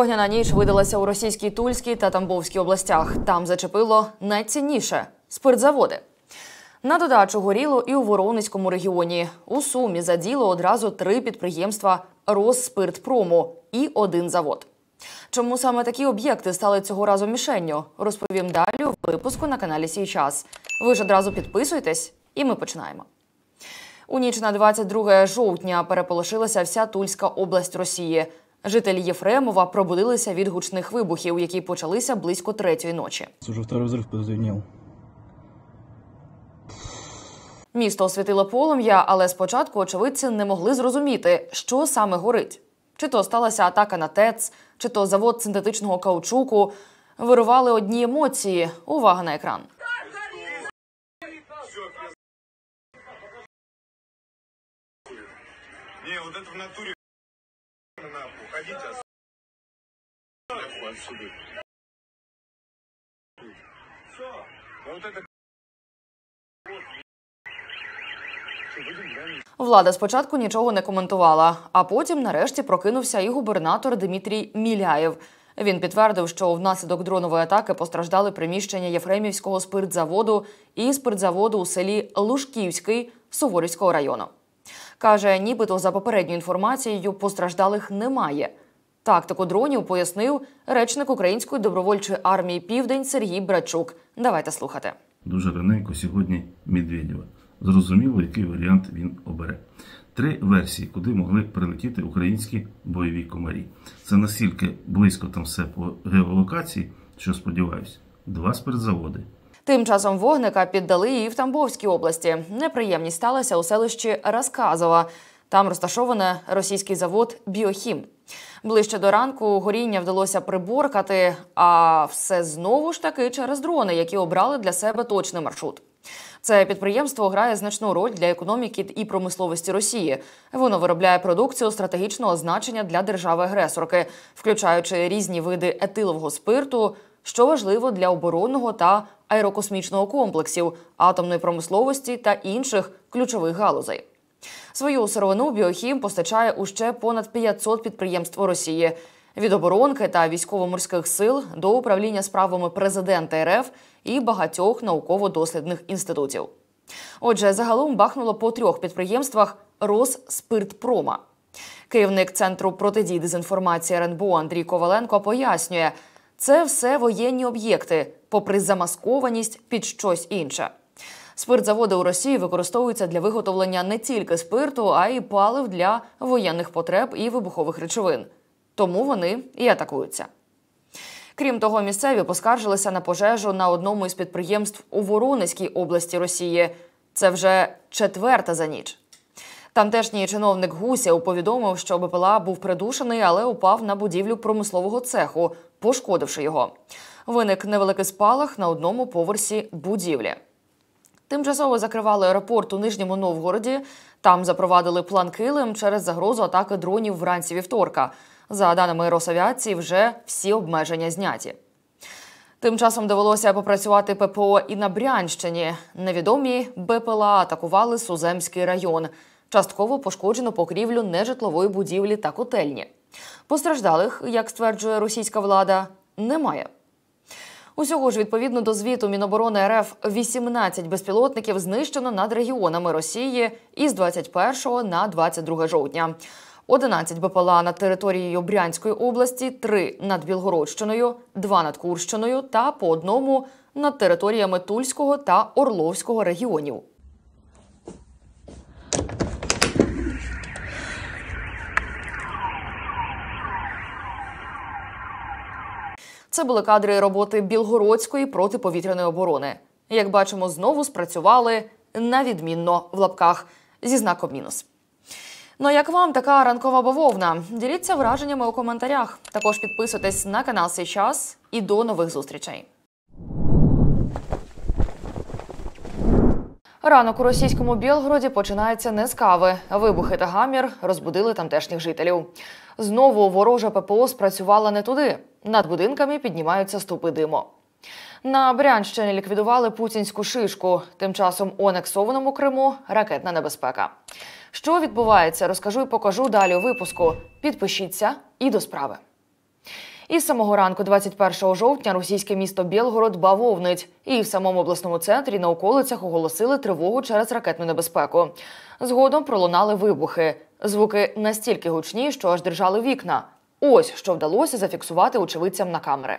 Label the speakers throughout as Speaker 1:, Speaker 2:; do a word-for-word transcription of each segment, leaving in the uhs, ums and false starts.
Speaker 1: Вогняна ніч видалася у російській Тульській та Тамбовській областях. Там зачепило найцінніше – спиртзаводи. На додачу горіло і у Воронезькому регіоні. У Сумі заділо одразу три підприємства Росспиртпрому і один завод. Чому саме такі об'єкти стали цього разу мішенню? Розповім далі у випуску на каналі «Сій час». Ви ж одразу підписуйтесь, і ми починаємо. У ніч на двадцять друге жовтня переполошилася вся Тульська область Росії. Жителі Єфремова пробудилися від гучних вибухів, які почалися близько третьої ночі.
Speaker 2: Уже второй взрыв позвенел.
Speaker 1: Місто освітило полум'я, але спочатку очевидці не могли зрозуміти, що саме горить. Чи то сталася атака на ТЕЦ, чи то завод синтетичного каучуку. Вирували одні емоції. Увага на екран.
Speaker 3: Не, вот это в натуре нахуй. Ходите отсюда. Все. Вот это.
Speaker 1: Влада спочатку нічого не коментувала, а потім нарешті прокинувся і губернатор Дмитрій Міляєв. Він підтвердив, що внаслідок дронової атаки постраждали приміщення Єфремівського спиртзаводу і спиртзаводу у селі Лужківський Суворівського району. Каже, нібито за попередньою інформацією постраждалих немає. Тактику дронів пояснив речник Української добровольчої армії «Південь» Сергій Брачук. Давайте слухати.
Speaker 4: Дуже раненько сьогодні Медведєва. Зрозуміло, який варіант він обере. Три версії, куди могли прилетіти українські бойові комарі. Це настільки близько там все по геолокації, що, сподіваюся, два спиртзаводи.
Speaker 1: Тим часом вогника піддали і в Тамбовській області. Неприємність сталася у селищі Розказова. Там розташований російський завод «Біохім». Ближче до ранку горіння вдалося приборкати, а все знову ж таки через дрони, які обрали для себе точний маршрут. Це підприємство грає значну роль для економіки і промисловості Росії. Воно виробляє продукцію стратегічного значення для держави-агресорки, включаючи різні види етилового спирту, що важливо для оборонного та аерокосмічного комплексів, атомної промисловості та інших ключових галузей. Свою сировину «Біохім» постачає у ще понад п'ятсот підприємств у Росії. Від оборонки та військово-морських сил до управління справами президента РФ і багатьох науково-дослідних інститутів. Отже, загалом бахнуло по трьох підприємствах Росспиртпрома. Керівник Центру протидії дезінформації РНБО Андрій Коваленко пояснює, це все воєнні об'єкти, попри замаскованість під щось інше. Спиртзаводи у Росії використовуються для виготовлення не тільки спирту, а й палив для воєнних потреб і вибухових речовин. Тому вони і атакуються. Крім того, місцеві поскаржилися на пожежу на одному із підприємств у Воронезькій області Росії. Це вже четверта за ніч. Тамтешній чиновник Гусєв повідомив, що БПЛА був придушений, але упав на будівлю промислового цеху, пошкодивши його. Виник невеликий спалах на одному поверсі будівлі. Тимчасово закривали аеропорт у Нижньому Новгороді. Там запровадили план «Килим» через загрозу атаки дронів вранці вівторка. За даними Росавіації, вже всі обмеження зняті. Тим часом довелося попрацювати ППО і на Брянщині. Невідомі БПЛА атакували Суземський район. Частково пошкоджено покрівлю нежитлової будівлі та котельні. Постраждалих, як стверджує російська влада, немає. Усього ж, відповідно до звіту Міноборони РФ, вісімнадцять безпілотників знищено над регіонами Росії із двадцять першого на двадцять друге жовтня. одинадцять БПЛА над територією Брянської області, три над Білгородщиною, два над Курщиною та по одному над територіями Тульського та Орловського регіонів. Це були кадри роботи Білгородської протиповітряної оборони. Як бачимо, знову спрацювали на відмінно в лапках зі знаком мінус. Ну а як вам така ранкова бавовна? Діліться враженнями у коментарях. Також підписуйтесь на канал «Сій час» і до нових зустрічей. Ранок у російському Білгороді починається не з кави. Вибухи та гамір розбудили тамтешніх жителів. Знову ворожа ППО спрацювала не туди. Над будинками піднімаються стовпи диму. На Брянщині ліквідували путінську шишку. Тим часом у анексованому Криму ракетна небезпека. Що відбувається, розкажу і покажу далі у випуску. Підпишіться і до справи. Із самого ранку двадцять першого жовтня російське місто Білгород бавовнить. І в самому обласному центрі на околицях оголосили тривогу через ракетну небезпеку. Згодом пролунали вибухи. Звуки настільки гучні, що аж дрижали вікна. Ось, що вдалося зафіксувати очевидцям на камери.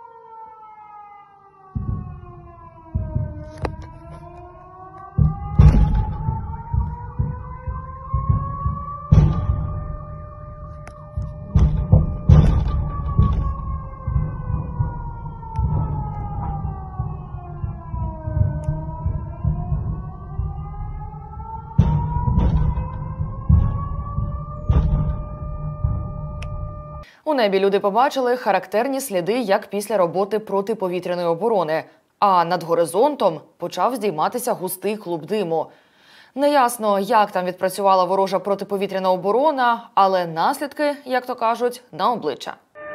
Speaker 1: У небі люди побачили характерні сліди, як після роботи протиповітряної оборони. А над горизонтом почав здійматися густий клуб диму. Неясно, як там відпрацювала ворожа протиповітряна оборона, але наслідки, як то кажуть, на обличчя.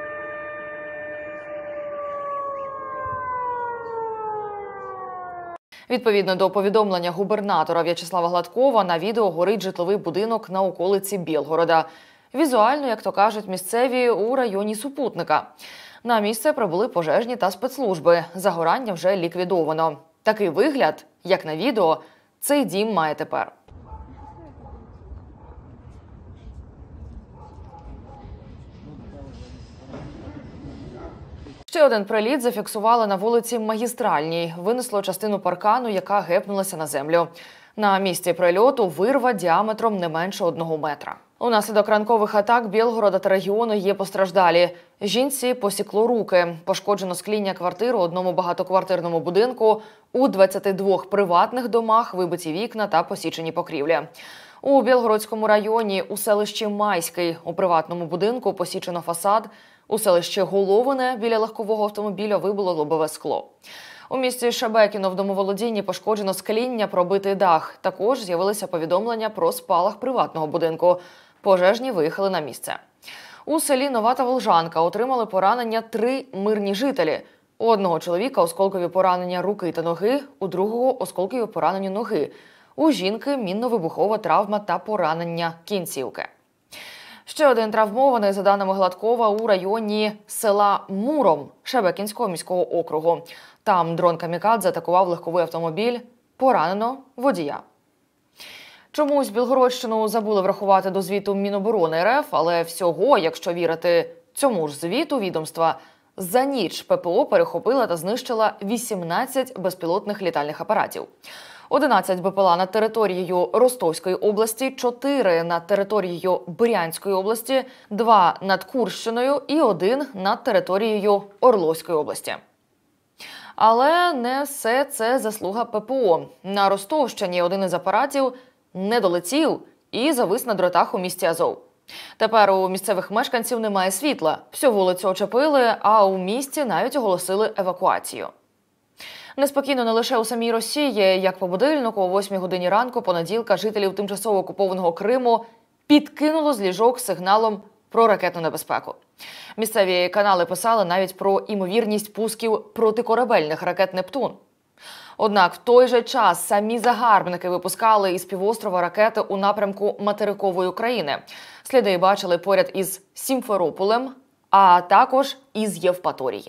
Speaker 1: Відповідно до повідомлення губернатора В'ячеслава Гладкова, на відео горить житловий будинок на околиці Білгорода. Візуально, як то кажуть місцеві, у районі супутника. На місце прибули пожежні та спецслужби. Загорання вже ліквідовано. Такий вигляд, як на відео, цей дім має тепер. Ще один приліт зафіксували на вулиці Магістральній. Винесло частину паркану, яка гепнулася на землю. На місці прильоту вирва діаметром не менше одного метра. Унаслідок ранкових атак Білгорода та регіону є постраждалі. Жінці посікло руки. Пошкоджено скління квартир у одному багатоквартирному будинку. У двадцяти двох приватних домах вибиті вікна та посічені покрівлі. У Білгородському районі у селищі Майський у приватному будинку посічено фасад. У селищі Головине біля легкового автомобіля вибило лобове скло. У місті Шебекіно в домоволодінні пошкоджено скління, пробитий дах. Також з'явилися повідомлення про спалах приватного будинку. Пожежні виїхали на місце. У селі Нова та Волжанка отримали поранення три мирні жителі. У одного чоловіка осколкові поранення руки та ноги, у другого осколкові поранення ноги. У жінки мінно-вибухова травма та поранення кінцівки. Ще один травмований, за даними Гладкова, у районі села Муром Шебекінського міського округу. Там дрон-камікадзе атакував легковий автомобіль. Поранено водія. Чомусь Білгородщину забули врахувати до звіту Міноборони РФ, але всього, якщо вірити цьому ж звіту відомства, за ніч ППО перехопила та знищила вісімнадцять безпілотних літальних апаратів. одинадцять БПЛА над територією Ростовської області, чотири над територією Брянської області, два над Курщиною і один над територією Орловської області. Але не все це заслуга ППО. На Ростовщині один із апаратів не долетів і завис на дротах у місті Азов. Тепер у місцевих мешканців немає світла. Всю вулицю очепили, а у місті навіть оголосили евакуацію. Неспокійно не лише у самій Росії. Як по будильнику, о восьмій годині ранку понеділка жителів тимчасово окупованого Криму підкинуло з ліжок сигналом про ракетну небезпеку. Місцеві канали писали навіть про імовірність пусків протикорабельних ракет «Нептун». Однак в той же час самі загарбники випускали із півострова ракети у напрямку материкової України. Сліди бачили поряд із Сімферополем, а також із Євпаторії.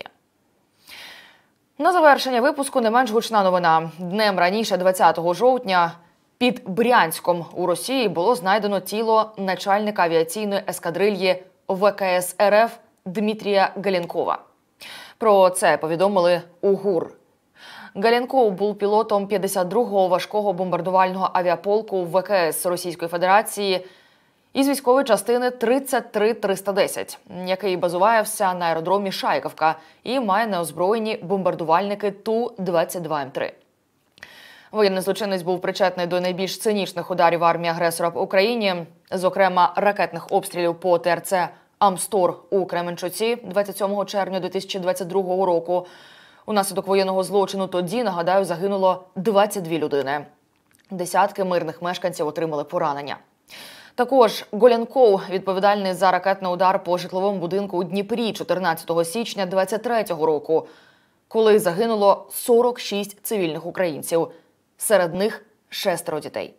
Speaker 1: На завершення випуску не менш гучна новина. Днем раніше, двадцятого жовтня, під Брянськом у Росії було знайдено тіло начальника авіаційної ескадрильї ВКС РФ Дмитрія Галенкова. Про це повідомили у ГУР. Галенков був пілотом п'ятдесят другого важкого бомбардувального авіаполку ВКС Російської Федерації із військової частини тридцять три триста десять, який базувався на аеродромі Шайковка і має неозброєні бомбардувальники Ту двадцять два М три. Воєнний злочинець був причетний до найбільш цинічних ударів армії агресора по Україні, зокрема ракетних обстрілів по ТРЦ «Амстор» у Кременчуці двадцять сьомого червня дві тисячі двадцять другого року. Унаслідок воєнного злочину тоді, нагадаю, загинуло двадцять дві людини. Десятки мирних мешканців отримали поранення. Також Галенков відповідальний за ракетний удар по житловому будинку у Дніпрі чотирнадцятого січня двадцять третього року, коли загинуло сорок шість цивільних українців. Серед них шестеро дітей.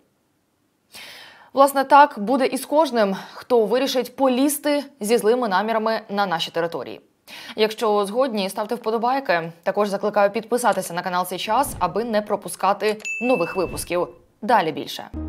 Speaker 1: Власне, так буде і з кожним, хто вирішить полізти зі злими намірами на наші території. Якщо згодні, ставте вподобайки. Також закликаю підписатися на канал «Цей час», аби не пропускати нових випусків. Далі більше.